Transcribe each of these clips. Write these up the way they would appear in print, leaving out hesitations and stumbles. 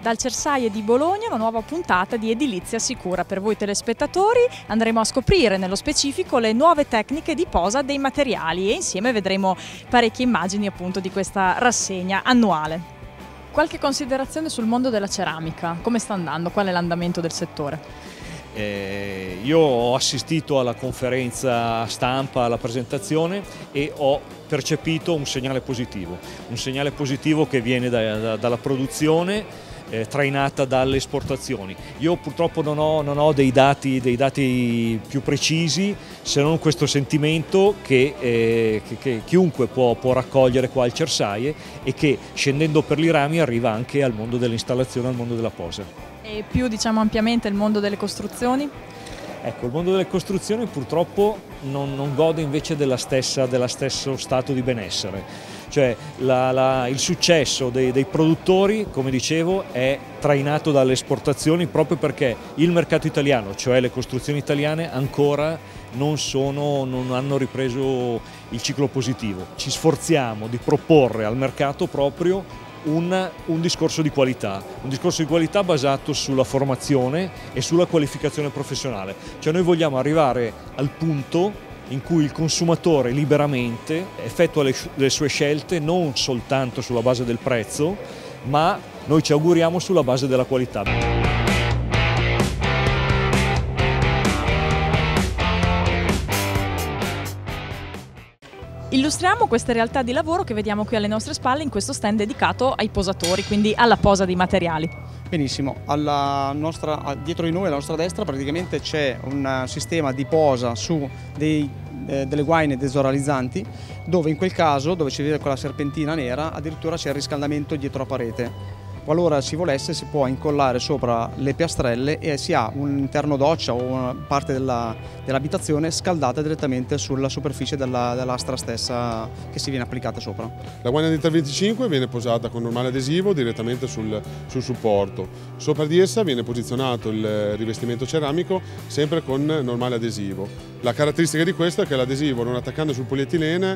Dal Cersaie di Bologna una nuova puntata di Edilizia Sicura per voi telespettatori. Andremo a scoprire nello specifico le nuove tecniche di posa dei materiali e insieme vedremo parecchie immagini appunto di questa rassegna annuale. Qualche considerazione sul mondo della ceramica? Come sta andando? Qual è l'andamento del settore? Io ho assistito alla conferenza stampa, alla presentazione e ho percepito un segnale positivo che viene dalla produzione trainata dalle esportazioni. Io purtroppo non ho dei dati più precisi, se non questo sentimento che chiunque può raccogliere qua al Cersaie e che scendendo per i rami arriva anche al mondo dell'installazione, al mondo della posa. E più ampiamente il mondo delle costruzioni? Ecco, il mondo delle costruzioni purtroppo non gode invece dello stesso stato di benessere. Cioè il successo dei produttori, come dicevo, è trainato dalle esportazioni proprio perché il mercato italiano, cioè le costruzioni italiane, ancora non hanno ripreso il ciclo positivo. Ci sforziamo di proporre al mercato proprio un discorso di qualità basato sulla formazione e sulla qualificazione professionale. Cioè noi vogliamo arrivare al punto in cui il consumatore liberamente effettua le sue scelte non soltanto sulla base del prezzo, ma noi ci auguriamo sulla base della qualità. Illustriamo queste realtà di lavoro che vediamo qui alle nostre spalle in questo stand dedicato ai posatori, quindi alla posa dei materiali. Benissimo, dietro di noi, alla nostra destra, praticamente c'è un sistema di posa su delle guaine desoralizzanti, dove in quel caso, dove ci vede quella serpentina nera, addirittura c'è il riscaldamento dietro la parete. Qualora si volesse si può incollare sopra le piastrelle e si ha un interno doccia o una parte dell'abitazione scaldata direttamente sulla superficie della lastra stessa che si viene applicata sopra. La guaina di 325 viene posata con normale adesivo direttamente sul supporto. Sopra di essa viene posizionato il rivestimento ceramico sempre con normale adesivo. La caratteristica di questo è che l'adesivo, non attaccando sul polietilene,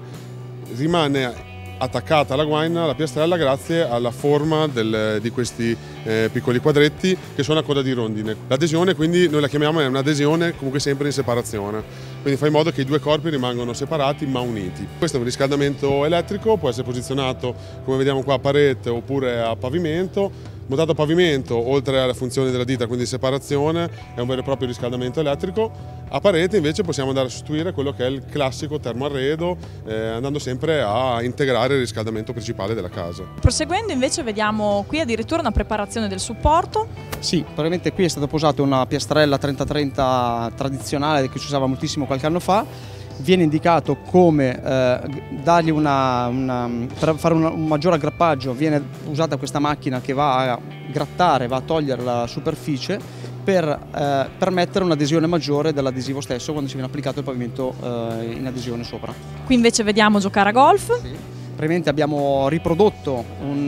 rimane attaccata alla guaina, alla piastrella, grazie alla forma di questi piccoli quadretti che sono a coda di rondine. L'adesione, quindi noi la chiamiamo, è un'adesione comunque sempre in separazione, quindi fa in modo che i due corpi rimangano separati ma uniti. Questo è un riscaldamento elettrico, può essere posizionato come vediamo qua a parete oppure a pavimento. Montato a pavimento, oltre alla funzione della dita, quindi separazione, è un vero e proprio riscaldamento elettrico. A parete invece possiamo andare a sostituire quello che è il classico termoarredo, andando sempre a integrare il riscaldamento principale della casa. Proseguendo invece vediamo qui addirittura una preparazione del supporto. Sì, probabilmente qui è stata posata una piastrella 30-30 tradizionale che si usava moltissimo qualche anno fa. Viene indicato come dargli per fare un maggiore aggrappaggio viene usata questa macchina che va a grattare, va a togliere la superficie per permettere un'adesione maggiore dell'adesivo stesso quando ci viene applicato il pavimento in adesione sopra. Qui invece vediamo giocare a golf. Sì. Praticamente abbiamo riprodotto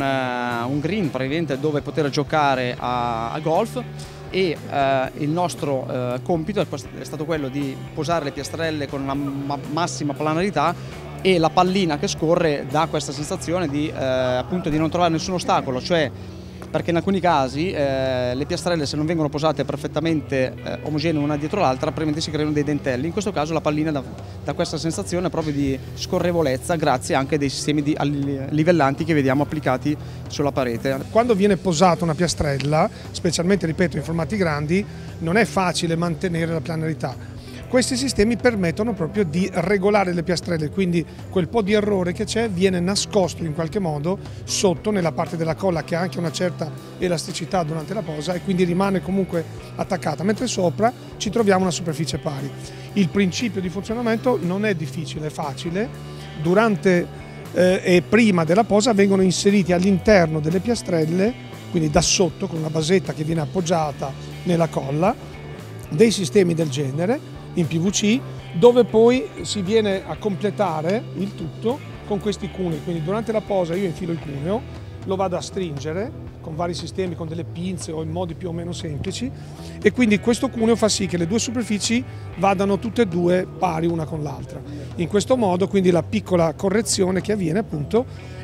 un green dove poter giocare a golf. E il nostro compito è stato quello di posare le piastrelle con una massima planarità e la pallina che scorre dà questa sensazione appunto di non trovare nessun ostacolo, cioè perché in alcuni casi le piastrelle, se non vengono posate perfettamente omogenee una dietro l'altra, probabilmente si creano dei dentelli. In questo caso la pallina dà questa sensazione proprio di scorrevolezza grazie anche a dei sistemi livellanti che vediamo applicati sulla parete. Quando viene posata una piastrella, specialmente ripeto in formati grandi, non è facile mantenere la planarità. Questi sistemi permettono proprio di regolare le piastrelle, quindi quel po' di errore che c'è viene nascosto in qualche modo sotto nella parte della colla che ha anche una certa elasticità durante la posa e quindi rimane comunque attaccata, mentre sopra ci troviamo una superficie pari. Il principio di funzionamento non è difficile, è facile. Durante e prima della posa vengono inseriti all'interno delle piastrelle, quindi da sotto con una basetta che viene appoggiata nella colla, dei sistemi del genere in PVC, dove poi si viene a completare il tutto con questi cunei. Quindi durante la posa io infilo il cuneo, lo vado a stringere con vari sistemi, con delle pinze o in modi più o meno semplici, e quindi questo cuneo fa sì che le due superfici vadano tutte e due pari una con l'altra. In questo modo quindi la piccola correzione che avviene appunto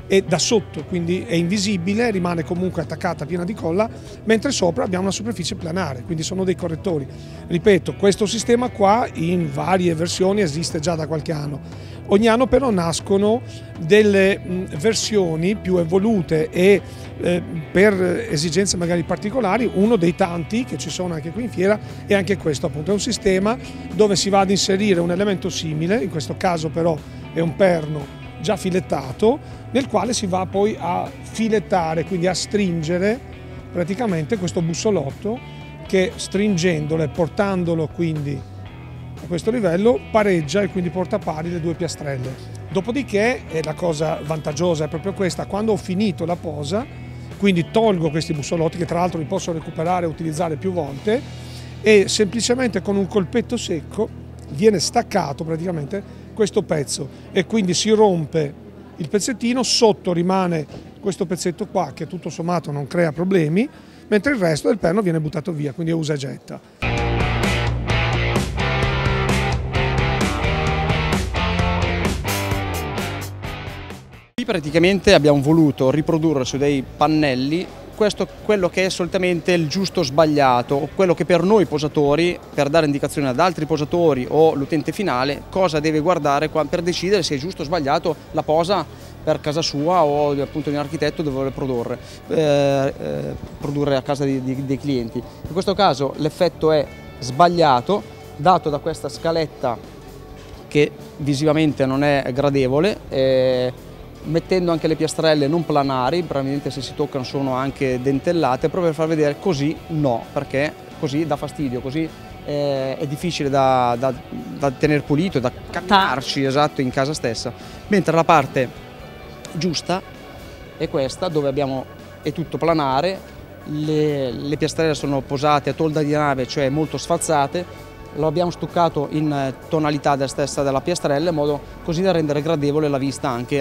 e da sotto, quindi è invisibile, rimane comunque attaccata piena di colla, mentre sopra abbiamo una superficie planare, quindi sono dei correttori. Ripeto, questo sistema qua in varie versioni esiste già da qualche anno. Ogni anno però nascono delle versioni più evolute e per esigenze magari particolari. Uno dei tanti che ci sono anche qui in fiera è anche questo, appunto, è un sistema dove si va ad inserire un elemento simile, in questo caso però è un perno già filettato, nel quale si va poi a filettare, quindi a stringere praticamente questo bussolotto, che stringendolo e portandolo quindi a questo livello pareggia e quindi porta pari le due piastrelle. Dopodiché, e la cosa vantaggiosa è proprio questa, quando ho finito la posa, quindi tolgo questi bussolotti, che tra l'altro li posso recuperare e utilizzare più volte, e semplicemente con un colpetto secco viene staccato praticamente questo pezzo e quindi si rompe il pezzettino, sotto rimane questo pezzetto qua che tutto sommato non crea problemi, mentre il resto del perno viene buttato via, quindi è usa e getta. Qui praticamente abbiamo voluto riprodurre su dei pannelli quello che è solitamente il giusto sbagliato, o quello che per noi posatori, per dare indicazioni ad altri posatori o l'utente finale, cosa deve guardare per decidere se è giusto o sbagliato la posa per casa sua o appunto di un architetto dove vuole produrre a casa dei clienti. In questo caso l'effetto è sbagliato, dato da questa scaletta che visivamente non è gradevole, mettendo anche le piastrelle non planari, probabilmente se si toccano sono anche dentellate, proprio per far vedere così no, perché così dà fastidio, così è difficile da tenere pulito, da camminarci, esatto, in casa stessa. Mentre la parte giusta è questa, dove è tutto planare, le piastrelle sono posate a tolda di nave, cioè molto sfalsate. Lo abbiamo stuccato in tonalità stessa della piastrella, in modo così da rendere gradevole la vista anche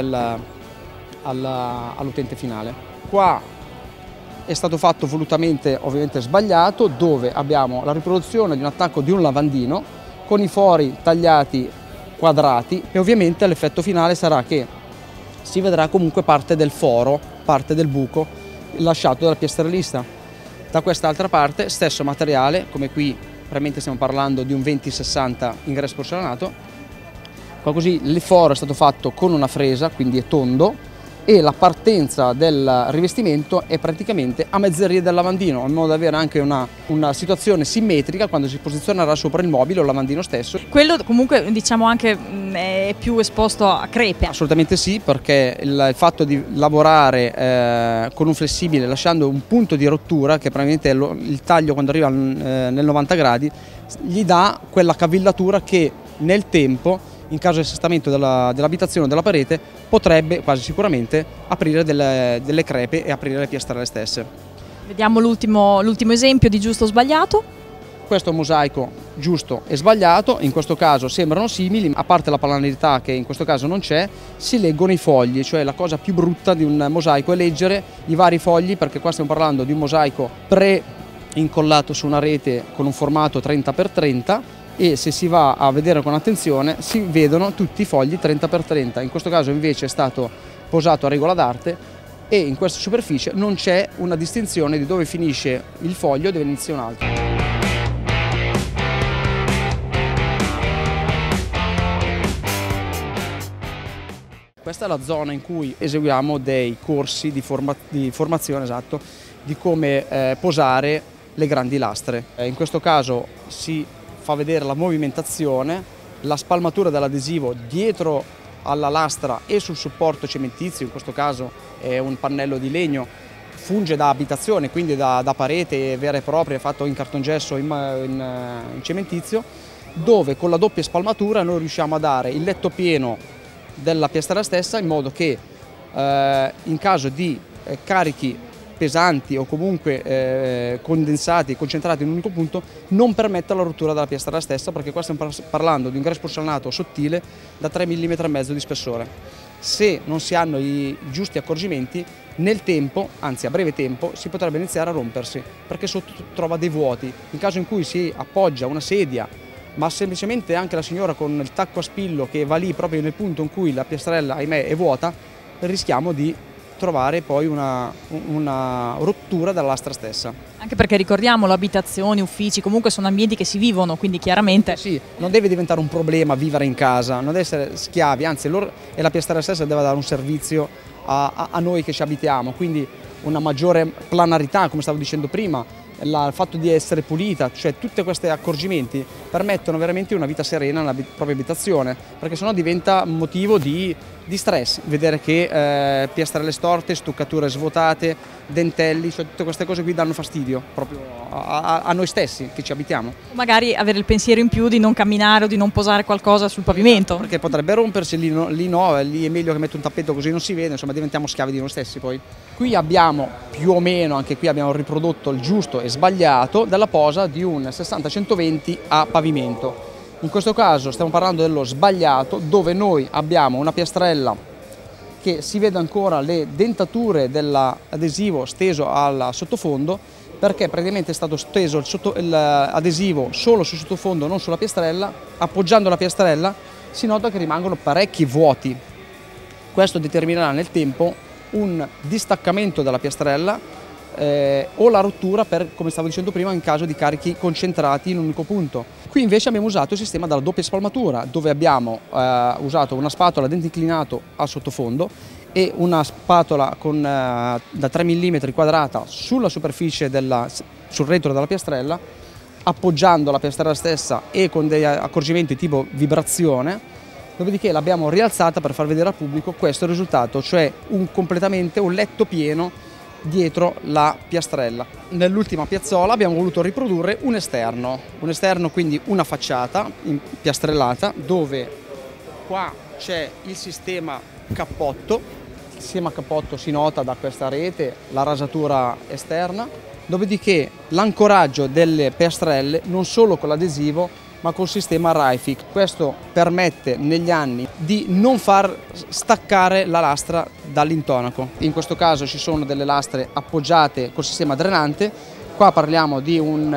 all'utente finale. Qua è stato fatto volutamente, ovviamente sbagliato, dove abbiamo la riproduzione di un attacco di un lavandino con i fori tagliati quadrati, e ovviamente l'effetto finale sarà che si vedrà comunque parte del foro, parte del buco lasciato dal piastrellista. Da quest'altra parte stesso materiale, come qui veramente stiamo parlando di un 20-60 ingresso porcellanato. Qua così il foro è stato fatto con una fresa, quindi è tondo, e la partenza del rivestimento è praticamente a mezzeria del lavandino, in modo da avere anche una situazione simmetrica quando si posizionerà sopra il mobile o il lavandino stesso. Quello comunque diciamo anche è più esposto a crepe. Assolutamente sì, perché il fatto di lavorare con un flessibile lasciando un punto di rottura, che probabilmente è il taglio quando arriva nel 90 gradi, gli dà quella cavillatura che nel tempo, in caso di assestamento dell'abitazione o della parete, potrebbe quasi sicuramente aprire delle crepe e aprire le piastrelle stesse. Vediamo l'ultimo esempio di giusto o sbagliato. Questo è un mosaico giusto e sbagliato, in questo caso sembrano simili, a parte la planarità che in questo caso non c'è, si leggono i fogli, cioè la cosa più brutta di un mosaico è leggere i vari fogli, perché qua stiamo parlando di un mosaico pre-incollato su una rete con un formato 30x30, e se si va a vedere con attenzione si vedono tutti i fogli 30x30, in questo caso invece è stato posato a regola d'arte e in questa superficie non c'è una distinzione di dove finisce il foglio e dove inizia un altro. Questa è la zona in cui eseguiamo dei corsi di formazione, esatto, di come posare le grandi lastre. In questo caso si fa vedere la movimentazione, la spalmatura dell'adesivo dietro alla lastra e sul supporto cementizio, in questo caso è un pannello di legno, funge da abitazione, quindi da parete vera e propria, fatto in cartongesso in cementizio, dove con la doppia spalmatura noi riusciamo a dare il letto pieno della piastrella stessa, in modo che in caso di carichi pesanti o comunque condensati e concentrati in un unico punto non permetta la rottura della piastrella stessa, perché qua stiamo parlando di un ingresso porcellanato sottile da 3,5 mm di spessore. Se non si hanno i giusti accorgimenti, nel tempo, anzi a breve tempo, si potrebbe iniziare a rompersi, perché sotto trova dei vuoti. In caso in cui si appoggia una sedia, ma semplicemente anche la signora con il tacco a spillo che va lì proprio nel punto in cui la piastrella, ahimè, è vuota, rischiamo di trovare poi una rottura della lastra stessa. Anche perché ricordiamolo, abitazioni, uffici, comunque sono ambienti che si vivono, quindi chiaramente... Sì, non deve diventare un problema vivere in casa, non deve essere schiavi, anzi e la piastrella stessa deve dare un servizio a noi che ci abitiamo, quindi una maggiore planarità, come stavo dicendo prima, il fatto di essere pulita, cioè tutti questi accorgimenti permettono veramente una vita serena nella propria abitazione, perché sennò diventa motivo di stress, vedere che piastrelle storte, stuccature svuotate, dentelli, cioè tutte queste cose qui danno fastidio proprio a noi stessi che ci abitiamo. Magari avere il pensiero in più di non camminare o di non posare qualcosa sul pavimento. Perché potrebbe rompersi, lì è meglio che metto un tappeto così non si vede, insomma diventiamo schiavi di noi stessi poi. Qui abbiamo più o meno, anche qui abbiamo riprodotto il giusto e sbagliato della posa di un 60-120 a pavimento. In questo caso stiamo parlando dello sbagliato, dove noi abbiamo una piastrella che si vede ancora le dentature dell'adesivo steso al sottofondo, perché praticamente è stato steso l'adesivo solo sul sottofondo, non sulla piastrella. Appoggiando la piastrella si nota che rimangono parecchi vuoti. Questo determinerà nel tempo un distaccamento dalla piastrella o la rottura, come stavo dicendo prima, in caso di carichi concentrati in un unico punto. Qui invece abbiamo usato il sistema della doppia spalmatura, dove abbiamo usato una spatola a dente inclinato al sottofondo e una spatola da 3 mm quadrata sulla superficie sul retro della piastrella, appoggiando la piastrella stessa e con degli accorgimenti tipo vibrazione. Dopodiché l'abbiamo rialzata per far vedere al pubblico questo risultato, cioè completamente un letto pieno dietro la piastrella. Nell'ultima piazzola abbiamo voluto riprodurre un esterno quindi una facciata piastrellata, dove qua c'è il sistema cappotto. Il sistema cappotto si nota da questa rete, la rasatura esterna, dopodiché l'ancoraggio delle piastrelle non solo con l'adesivo ma col sistema Raific. Questo permette negli anni di non far staccare la lastra dall'intonaco. In questo caso ci sono delle lastre appoggiate col sistema drenante. Qua parliamo di un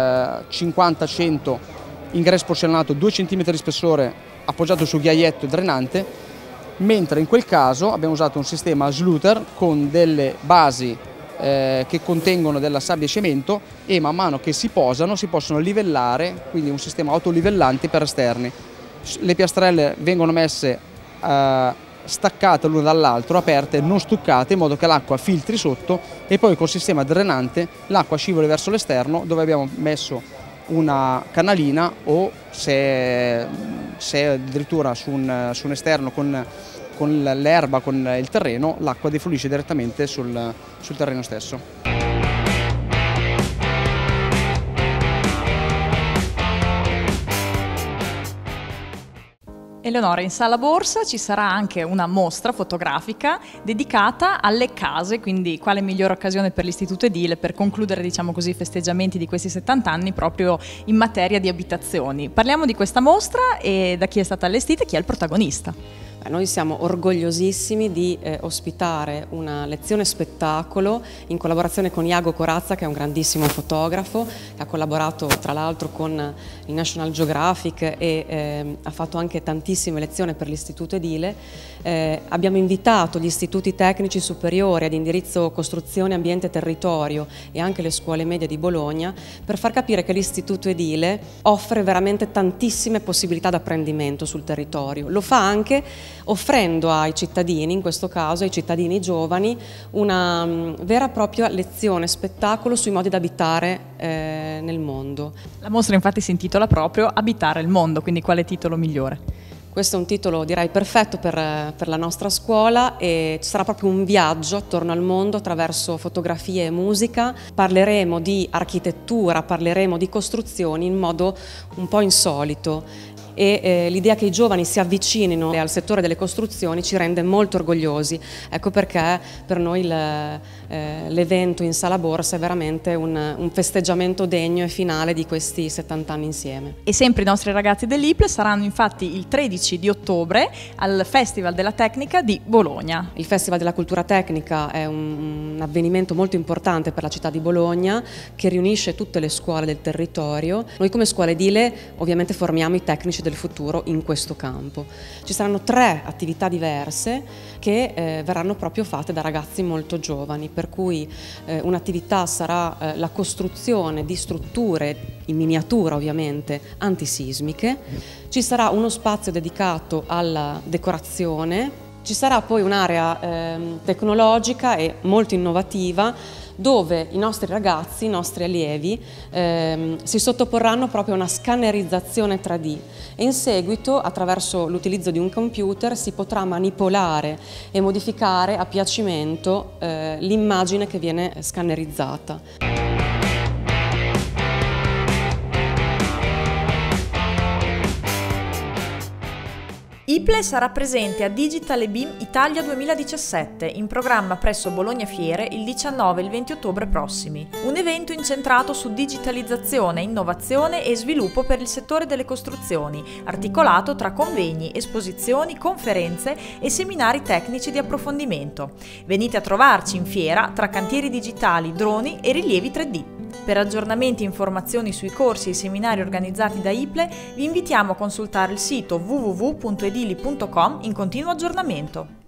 50-100 ingresso porcellanato 2 cm di spessore appoggiato sul ghiaietto drenante, mentre in quel caso abbiamo usato un sistema Sluter con delle basi che contengono della sabbia e cemento, e man mano che si posano si possono livellare, quindi un sistema autolivellante per esterni. Le piastrelle vengono messe staccate l'una dall'altro, aperte, non stuccate, in modo che l'acqua filtri sotto, e poi col sistema drenante l'acqua scivoli verso l'esterno, dove abbiamo messo una canalina, o se addirittura su un esterno con l'erba, con il terreno, l'acqua defluisce direttamente sul terreno stesso. Eleonora, in Sala Borsa ci sarà anche una mostra fotografica dedicata alle case, quindi quale migliore occasione per l'Istituto Edile per concludere, diciamo così, i festeggiamenti di questi 70 anni proprio in materia di abitazioni. Parliamo di questa mostra e da chi è stata allestita e chi è il protagonista. Noi siamo orgogliosissimi di ospitare una lezione spettacolo in collaborazione con Iago Corazza, che è un grandissimo fotografo, che ha collaborato tra l'altro con il National Geographic e ha fatto anche tantissime lezioni per l'Istituto Edile. Abbiamo invitato gli istituti tecnici superiori ad indirizzo costruzione, ambiente e territorio e anche le scuole medie di Bologna per far capire che l'Istituto Edile offre veramente tantissime possibilità di apprendimento sul territorio. Lo fa anche offrendo ai cittadini, in questo caso ai cittadini giovani, una vera e propria lezione spettacolo sui modi di abitare nel mondo. La mostra infatti si intitola proprio Abitare il mondo, quindi quale titolo migliore? Questo è un titolo, direi, perfetto per la nostra scuola, e ci sarà proprio un viaggio attorno al mondo attraverso fotografie e musica. Parleremo di architettura, parleremo di costruzioni in modo un po' insolito, e l'idea che i giovani si avvicinino al settore delle costruzioni ci rende molto orgogliosi. Ecco perché per noi l'evento in Sala Borsa è veramente un festeggiamento degno e finale di questi 70 anni insieme. E sempre i nostri ragazzi dell'IPLE saranno infatti il 13 di ottobre al Festival della Tecnica di Bologna. Il Festival della Cultura Tecnica è un avvenimento molto importante per la città di Bologna, che riunisce tutte le scuole del territorio. Noi come scuola edile ovviamente formiamo i tecnici tecnici del futuro in questo campo. Ci saranno 3 attività diverse che verranno proprio fatte da ragazzi molto giovani, per cui un'attività sarà la costruzione di strutture in miniatura ovviamente antisismiche, ci sarà uno spazio dedicato alla decorazione, ci sarà poi un'area tecnologica e molto innovativa dove i nostri ragazzi, i nostri allievi si sottoporranno proprio a una scannerizzazione 3D e in seguito, attraverso l'utilizzo di un computer, si potrà manipolare e modificare a piacimento l'immagine che viene scannerizzata. IPLE sarà presente a Digital BIM Italia 2017, in programma presso Bologna Fiere il 19 e il 20 ottobre prossimi. Un evento incentrato su digitalizzazione, innovazione e sviluppo per il settore delle costruzioni, articolato tra convegni, esposizioni, conferenze e seminari tecnici di approfondimento. Venite a trovarci in fiera tra cantieri digitali, droni e rilievi 3D. Per aggiornamenti e informazioni sui corsi e seminari organizzati da IPLE vi invitiamo a consultare il sito www.edili.com in continuo aggiornamento.